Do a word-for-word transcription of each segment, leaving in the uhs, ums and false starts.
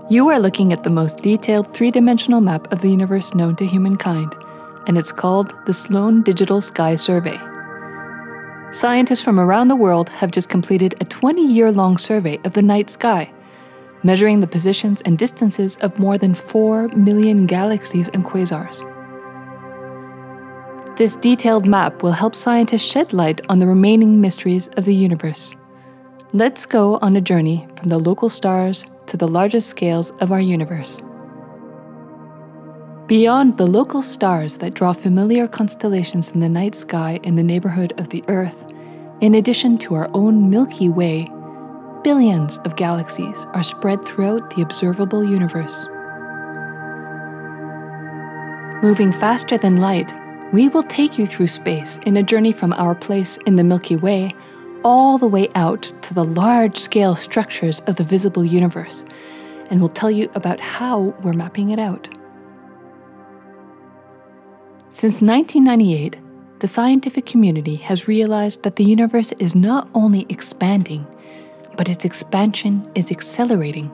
You are looking at the most detailed three-dimensional map of the universe known to humankind, and it's called the Sloan Digital Sky Survey. Scientists from around the world have just completed a twenty-year-long survey of the night sky, measuring the positions and distances of more than four million galaxies and quasars. This detailed map will help scientists shed light on the remaining mysteries of the universe. Let's go on a journey from the local stars to the largest scales of our universe. Beyond the local stars that draw familiar constellations in the night sky in the neighborhood of the Earth, in addition to our own Milky Way, billions of galaxies are spread throughout the observable universe. Moving faster than light, we will take you through space in a journey from our place in the Milky Way all the way out to the large-scale structures of the visible universe, and we'll tell you about how we're mapping it out. Since nineteen ninety-eight, the scientific community has realized that the universe is not only expanding, but its expansion is accelerating.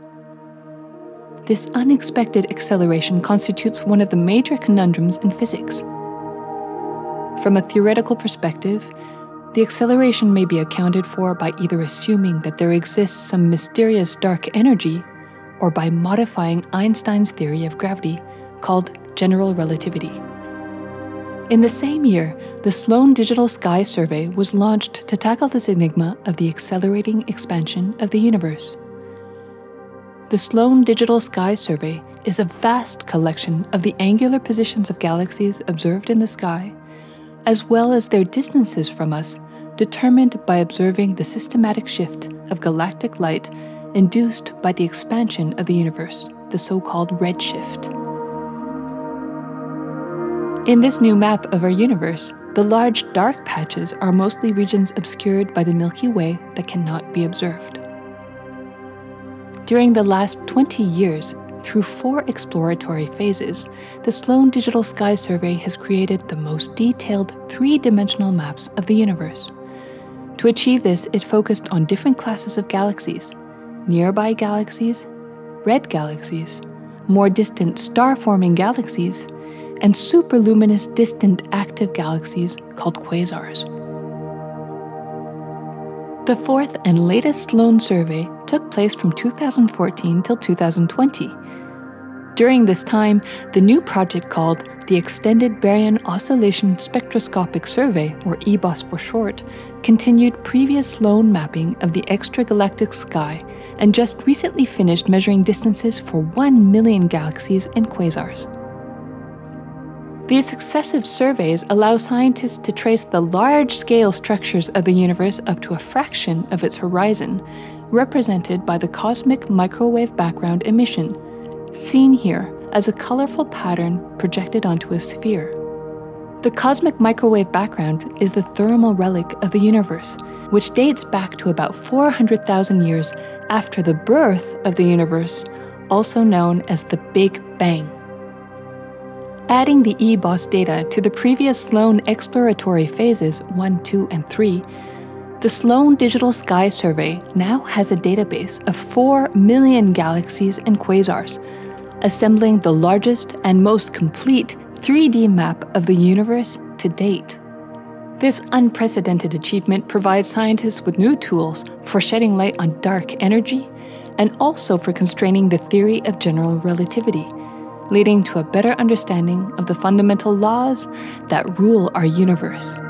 This unexpected acceleration constitutes one of the major conundrums in physics. From a theoretical perspective, the acceleration may be accounted for by either assuming that there exists some mysterious dark energy or by modifying Einstein's theory of gravity, called general relativity. In the same year, the Sloan Digital Sky Survey was launched to tackle this enigma of the accelerating expansion of the universe. The Sloan Digital Sky Survey is a vast collection of the angular positions of galaxies observed in the sky, as well as their distances from us, determined by observing the systematic shift of galactic light induced by the expansion of the universe, the so-called redshift. In this new map of our universe, the large dark patches are mostly regions obscured by the Milky Way that cannot be observed. During the last twenty years, through four exploratory phases, the Sloan Digital Sky Survey has created the most detailed three-dimensional maps of the universe. To achieve this, it focused on different classes of galaxies: nearby galaxies, red galaxies, more distant star-forming galaxies, and superluminous distant active galaxies called quasars. The fourth and latest Sloan survey took place from two thousand fourteen till two thousand twenty. During this time, the new project called the Extended Barian Oscillation Spectroscopic Survey, or eBOSS for short, continued previous Sloan mapping of the extragalactic sky and just recently finished measuring distances for one million galaxies and quasars. These successive surveys allow scientists to trace the large-scale structures of the universe up to a fraction of its horizon, represented by the cosmic microwave background emission, seen here as a colorful pattern projected onto a sphere. The cosmic microwave background is the thermal relic of the universe, which dates back to about four hundred thousand years after the birth of the universe, also known as the Big Bang. Adding the eBOSS data to the previous Sloan exploratory phases one, two, and three, the Sloan Digital Sky Survey now has a database of four million galaxies and quasars, assembling the largest and most complete three D map of the universe to date. This unprecedented achievement provides scientists with new tools for shedding light on dark energy and also for constraining the theory of general relativity, leading to a better understanding of the fundamental laws that rule our universe.